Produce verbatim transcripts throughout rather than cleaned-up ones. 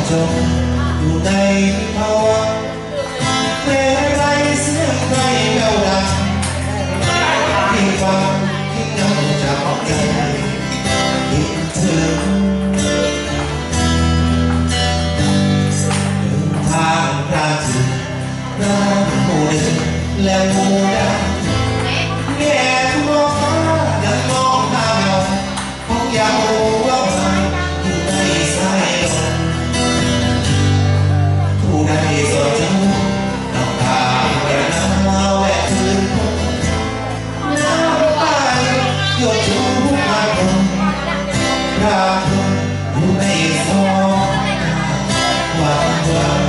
จมอยู่ในภาวะเพลงไรเสียงใครแววดังที่ฟังที่เงาจับใจคิดถึงเดินทางพระถึงน้ำมูเดินและมูดังแง่มองฟ้าดังมองหน้าเงาของยาวว่าอยู่ในสายลมผู้ใดสนใจน้ำตาแววน้ำแวะคืนน้ำตาหยดจูบมาคงรักอยู่ในสองหวานหวาน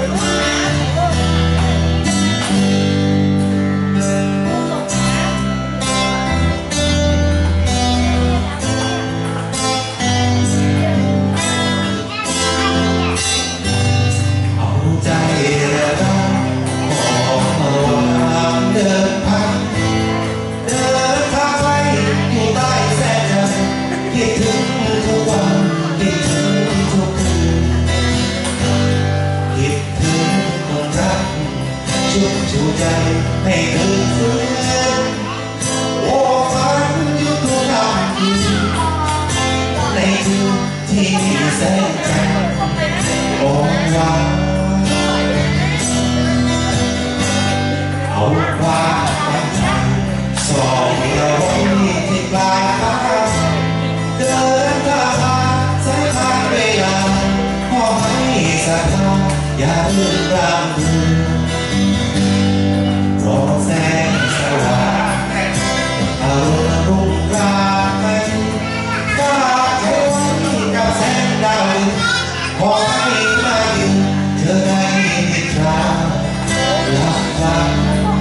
ชูใจให้คืนฟื้นโอ้ฝันอยู่ทุกค่ำคืนในคืนที่มีแสงจันทร์อ่อนหวานเอาความตั้งใจส่องเราไว้ที่ปลายฟ้าเดินทางมาสายทางเวลาขอให้ศรัทธาอย่าเลื่อนรำพึงรอแสงสว่างเอารุ่งกลางไปฝากใจไว้กับแสงดาวขอให้มาอยู่เธอได้ติดตามรักฟัง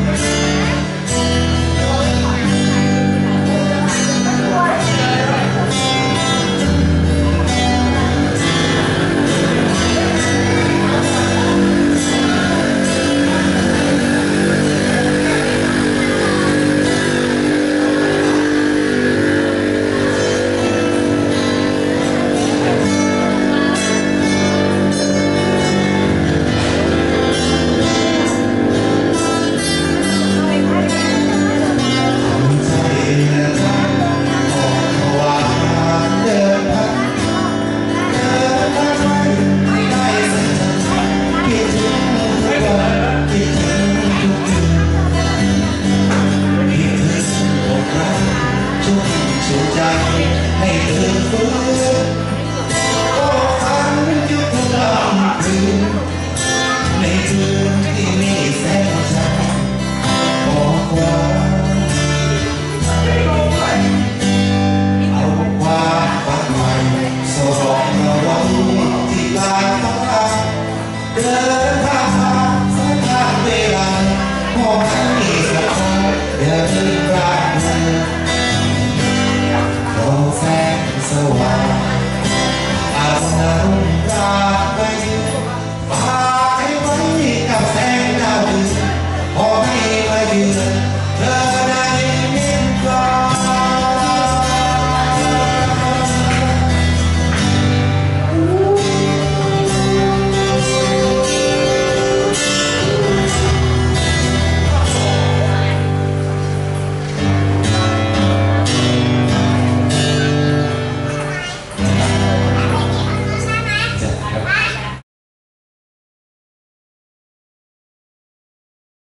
ชูใจให้เธอฟื้นโอ้ฝันอยู่ทุกค่ำคืนในคืนที่มีแสงจันทร์บอกว่าเอาความฝันใหม่ส่องเราไว้ที่ปลายฟ้าเดินทางมาสายทางเวลาขอให้ศรัทธาอย่าเลื่อนรำพึงแสงสว่างอาบน้ำ